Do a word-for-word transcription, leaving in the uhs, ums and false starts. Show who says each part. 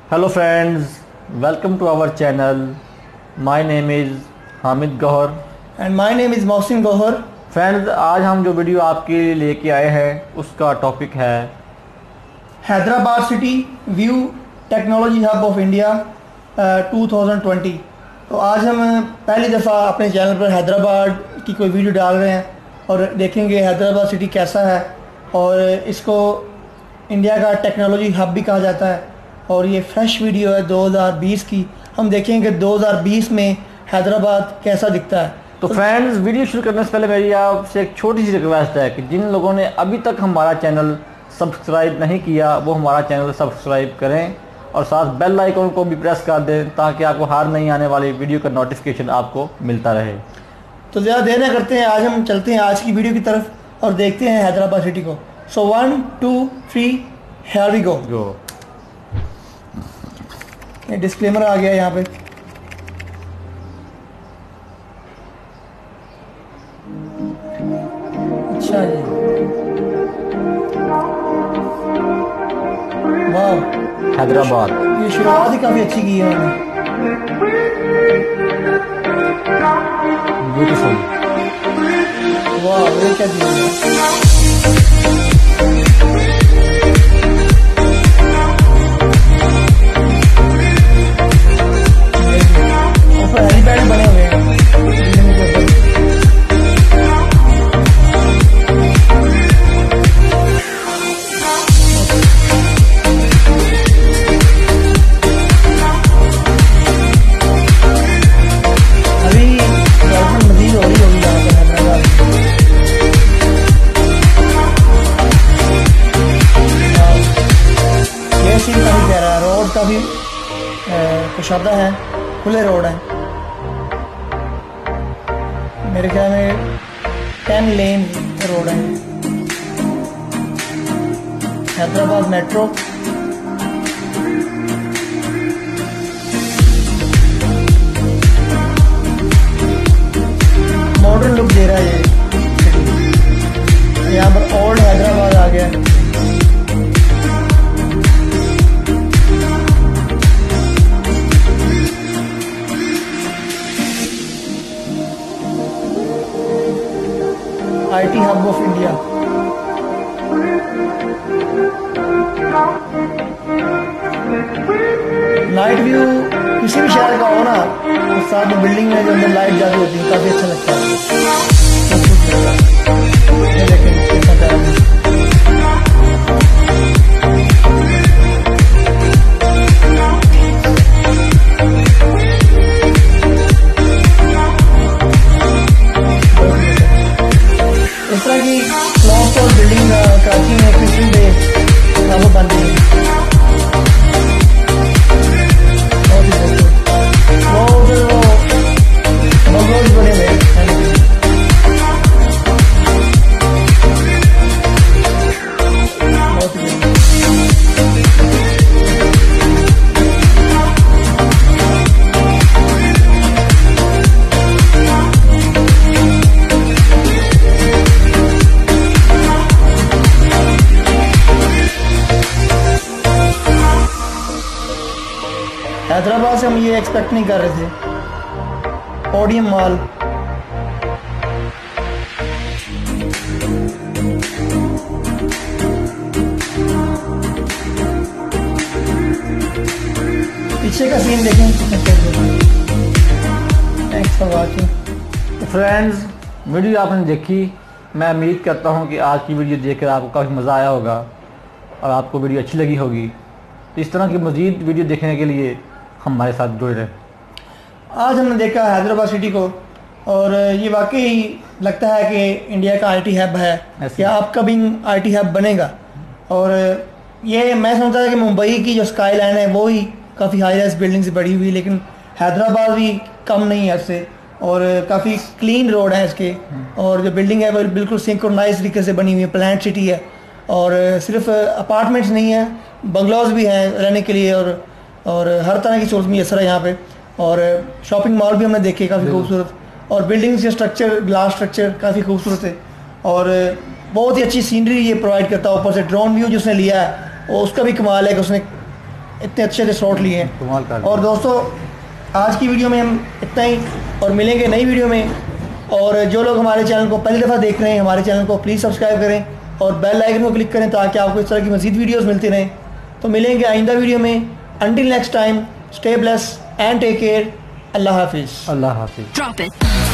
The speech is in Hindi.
Speaker 1: Hello friends, welcome to our channel. My name is Hamid Gauhar
Speaker 2: and my name is Mohsin Gauhar.
Speaker 1: Friends, आज हम जो वीडियो आपके लिए लेके आए हैं उसका टॉपिक है
Speaker 2: Hyderabad city view technology hub of India two thousand twenty. तो आज हम पहली दफ़ा अपने चैनल पर हैदराबाद की कोई वीडियो डाल रहे हैं और देखेंगे हैदराबाद सिटी कैसा है, और इसको इंडिया का टेक्नोलॉजी हब भी कहा जाता है। और ये फ्रेश वीडियो है दो हज़ार बीस की। हम देखेंगे दो हज़ार बीस में हैदराबाद कैसा दिखता है।
Speaker 1: तो फ्रेंड्स, वीडियो शुरू करने से पहले मेरी आपसे एक छोटी सी रिक्वेस्ट है कि जिन लोगों ने अभी तक हमारा चैनल सब्सक्राइब नहीं किया वो हमारा चैनल सब्सक्राइब करें और साथ बेल आइकन को भी प्रेस कर दें ताकि आपको हर नई आने वाली वीडियो का नोटिफिकेशन आपको मिलता रहे।
Speaker 2: तो ज़्यादा देर न करते हैं, आज हम चलते हैं आज की वीडियो की तरफ और देखते हैं हैदराबाद सिटी को। So one two three here we go.
Speaker 1: Go
Speaker 2: ये डिस्क्लेमर आ गया यहाँ पे। अच्छा जी, वाह,
Speaker 1: हैदराबाद।
Speaker 2: ये शुरुआत ही काफ़ी अच्छी की है उन्होंने।
Speaker 1: ब्यूटीफुल।
Speaker 2: वाह, ये क्या चीज़ है। ऊपर हेलीपैड बने हुए हैं बिल्डिंग के ऊपर। अभी डेवलपमेंट मजीद हो रही होगी यहाँ पर हैदराबाद में। ये सीन काफ़ी प्यारा है, रोड काफ़ी कुशादा है, खुले रोड है। मेरे ख्याल में टेन लेन रोड है। हैदराबाद मेट्रो। मॉडर्न लुक दे रहा है ये। यहाँ पर ओल्ड हैदराबाद आ गया। IT hub of India. Night view किसी भी शहर का हो ना, तो साथ में बिल्डिंग में जो अंदर लाइट जाती होती है काफी अच्छा लगता है। ये देखें कितना प्यारा है। इस तरह की क्लॉक और बिल्डिंग कराची में किसी पे वो बन रही है। बहुत ही खूबसूरत। वो उधर वो बंगलोज बने हुए हैं। बहुत ही हैदराबाद से हम ये एक्सपेक्ट नहीं कर रहे थे। Podium mall. पीछे का सीन देखें। Thanks for watching.
Speaker 1: Friends, video आपने देखी। मैं उम्मीद करता हूँ कि आज की वीडियो देखकर आपको काफ़ी मज़ा आया होगा और आपको वीडियो अच्छी लगी होगी। तो इस तरह की मज़ीद वीडियो देखने के लिए हमारे साथ जुड़े रहें।
Speaker 2: आज हमने देखा हैदराबाद सिटी को और ये वाकई लगता है कि इंडिया का आईटी हब है या अपकमिंग आईटी हब बनेगा। और ये मैं समझता था कि मुंबई की जो स्काई लाइन है वो ही काफ़ी हाई राइज बिल्डिंग से बड़ी हुई, लेकिन हैदराबाद भी कम नहीं है इससे। और काफ़ी क्लीन रोड है इसके, और जो बिल्डिंग है वो बिल्कुल सिंक्रोनाइज तरीके से बनी हुई है। प्लान्ड सिटी है और सिर्फ अपार्टमेंट्स नहीं है, बंगलोज भी हैं रहने के लिए, और और हर तरह की सोच मैसर है यहाँ पे। और शॉपिंग मॉल भी हमने देखे काफ़ी खूबसूरत, और बिल्डिंग्स के स्ट्रक्चर, ग्लास स्ट्रक्चर काफ़ी खूबसूरत है। और बहुत ही अच्छी सीनरी ये प्रोवाइड करता है। ऊपर से ड्रोन व्यू जिसने लिया है वो उसका भी कमाल है कि उसने इतने अच्छे से स्लॉट लिए हैं।
Speaker 1: कमाल कर दिया।
Speaker 2: और दोस्तों आज की वीडियो में हम इतना ही, और मिलेंगे नई वीडियो में। और जो लोग हमारे चैनल को पहली दफ़ा देख रहे हैं, हमारे चैनल को प्लीज़ सब्सक्राइब करें और बेल आइकन को क्लिक करें ताकि आपको इस तरह की मज़ीद वीडियोस मिलती रहें। तो मिलेंगे आइंदा वीडियो में। Until next time, stay bless and take care. अल्लाह हाफिज़।
Speaker 1: अल्लाह हाफिज़।